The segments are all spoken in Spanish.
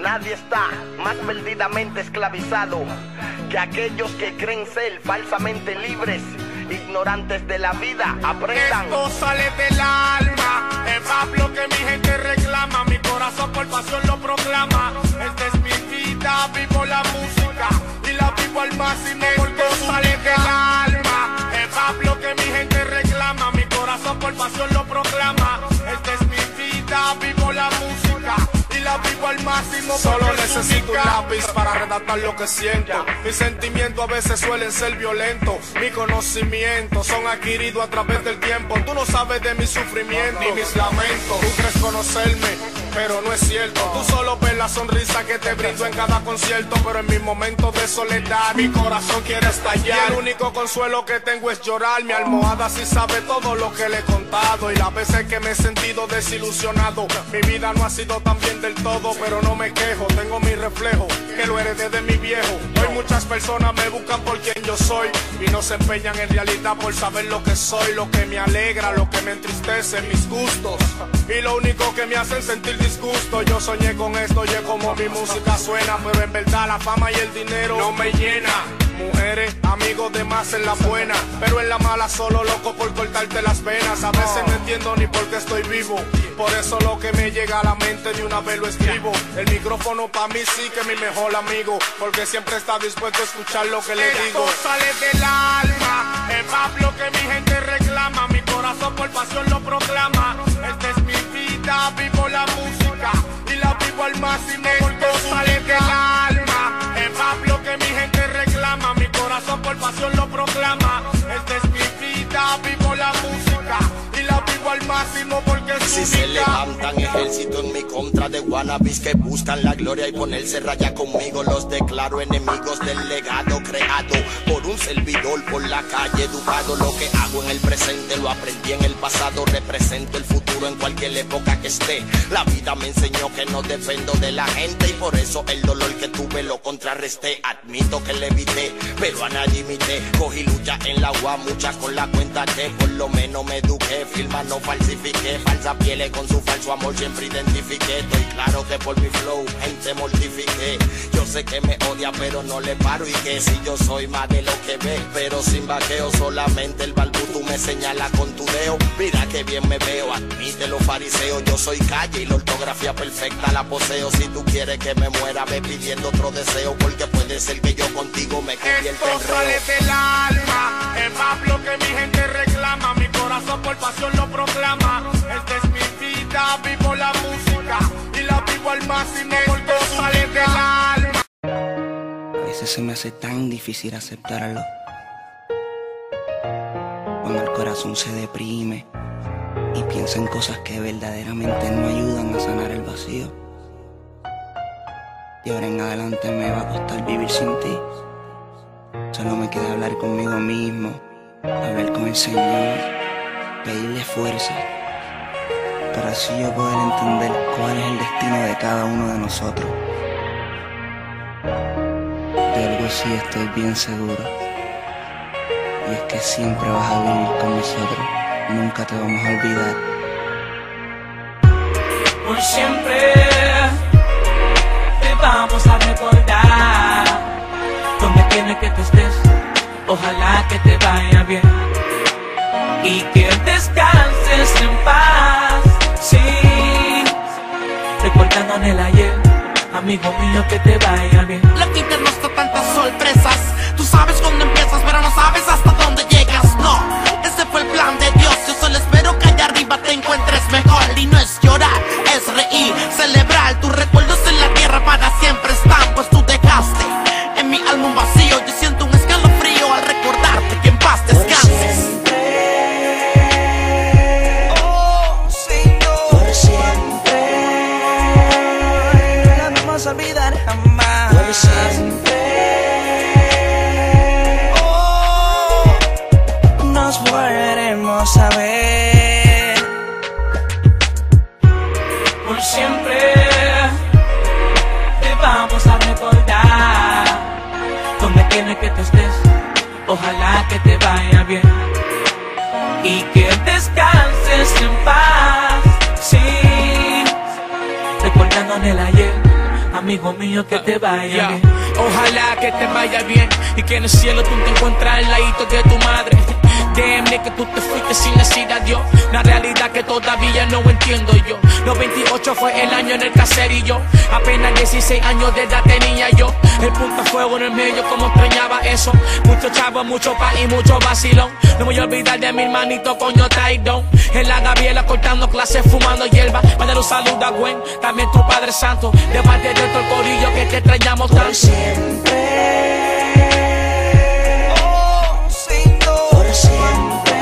Nadie está más perdidamente esclavizado que aquellos que creen ser falsamente libres, ignorantes de la vida. Aprendan. Esto sale del alma, es Pablo que mi gente reclama. Mi corazón por pasión lo proclama. Esta es mi vida, vivo la música y la vivo al máximo porque sale del alma. Es Pablo que mi gente reclama. Mi corazón por pasión lo proclama. Esta es mi vida, vivo la música y la vivo al máximo. Solo necesito un lápiz para redactar lo que siento. Mis sentimientos a veces suelen ser violentos. Mi conocimiento son adquiridos a través del tiempo. Tú no sabes de mi sufrimiento ni mis lamentos. Tú crees conocerme, pero no es cierto. Tú solo ves la sonrisa que te brindo en cada concierto, pero en mis momentos de soledad mi corazón quiere estallar. Y el único consuelo que tengo es llorar. Mi almohada sí sabe todo lo que le he contado y las veces que me he sentido desilusionado. Mi vida no ha sido tan bien del todo, pero no me quejo. Tengo mi reflejo que lo heredé de mi viejo. Hoy muchas personas me buscan por quien yo soy y no se empeñan en realidad por saber lo que soy, lo que me alegra, lo que me entristece, mis gustos y lo único que me hacen sentir disgusto. Yo soñé con esto, oye como mi música suena, pero en verdad la fama y el dinero no me llena. Mujeres, amigos de más en la buena, pero en la mala solo loco por cortarte las venas. A veces no entiendo ni por qué estoy vivo, por eso lo que me llega a la mente de una vez lo escribo. El micrófono para mí sí que es mi mejor amigo, porque siempre está dispuesto a escuchar lo que le digo. Esto sale del alma, es Pablo que mi gente reclama. Mi corazón por pasión lo proclama. Esta es mi vida, vivo la música y la vivo al máximo porque sale del alma. Es Pablo que mi gente reclama. Mi corazón por pasión lo proclama. Esta es mi vida, vivo la música y la vivo al máximo porque es si se levantan ejército en mi contra de wannabes que buscan la gloria y ponerse raya conmigo, los declaro enemigos del legado creado por un servidor por la calle educado. Lo que hago en el presente lo aprendí en el pasado, represento el futuro en cualquier época que esté. La vida me enseñó que no dependo de la gente y por eso el dolor que tuve lo contrarresté. Admito que le evité, pero a nadie imité. Cogí lucha en la UA, muchas con la cuenta que por lo menos me eduqué. Firma no falsifiqué, falsa pieles con su falso amor siempre identifiqué. Estoy claro que por mi flow gente mortifiqué. Yo sé que me odia pero no le paro y que si yo soy más de lo que ve, pero sin vaqueo. Solamente el balbu tú me señala con tu dedo. Mira que bien me veo, admítelo fariseo. Yo soy calle y la ortografía perfecta la poseo. Si tú quieres que me muera ve pidiendo otro deseo, porque puede ser que yo contigo me convierta en esto sale del alma, es Pablo que mi gente reclama. Mi corazón por pasión lo proclama. Esta es mi vida, vivo la música y la vivo al máximo porque sale del alma. A veces se me hace tan difícil aceptarlo, cuando el corazón se deprime y piensa en cosas que verdaderamente no ayudan a sanar el vacío. Y ahora en adelante me va a costar vivir sin ti. Solo me queda hablar conmigo mismo, hablar con el Señor, pedirle fuerza, para así yo poder entender cuál es el destino de cada uno de nosotros. De algo sí estoy bien seguro, y es que siempre vas a vivir con nosotros, nunca te vamos a olvidar. Por siempre te vamos a recordar. Donde quiera que tú estés, ojalá que te vaya bien y que descanses en paz. Sí, recordando en el ayer, amigo mío, que te vaya bien. La vida nos da tantas sorpresas. Tú sabes dónde empiezas, pero no sabes hasta dónde llegas. No, ese fue el plan de Dios. Yo solo espero que allá arriba te encuentres mejor. Y no es llorar, es reír, celebrar. Tus recuerdos en la tierra para siempre están, pues tú dejaste en mi alma un vacío. Yo siento un escalofrío al recordarte que en paz descanses. Oh, Señor, por siempre no vamos a olvidar jamás. Por siempre nos volveremos a ver. Por siempre te vamos a recordar. Donde quiera que tú estés, ojalá que te vaya bien y que descanses en paz. Sí, recordando en el ayer, amigo mío, que te vaya bien. Ojalá que te vaya bien y que en el cielo tú te encuentres al ladito de tu madre. Déjame que tú te fuiste sin decir adiós, una realidad que todavía no entiendo yo. Los 28 fue el año en el caserío, apenas 16 años de edad tenía yo. El punto fuego en el medio, como extrañaba eso. Mucho chavo, mucho pa' y mucho vacilón. No me voy a olvidar de mi hermanito coño Taidón, en la Gabriela cortando clases, fumando hierba. Mandar un saludo a Gwen, también tu Padre Santo, de parte de todo el corillo que te extrañamos tanto. Por siempre. Por siempre.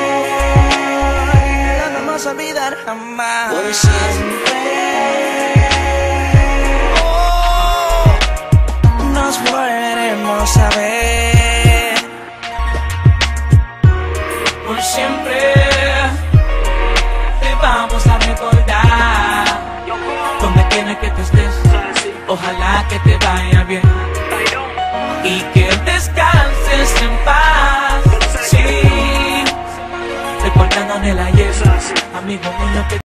No nos vamos a olvidar jamás. Por siempre. Nos volveremos a ver. Por siempre te vamos a recordar. Donde quiera que tú estés, ojalá que te vaya bien y que descanses en paz. Sí, recordando en el ayer, amigo mío, que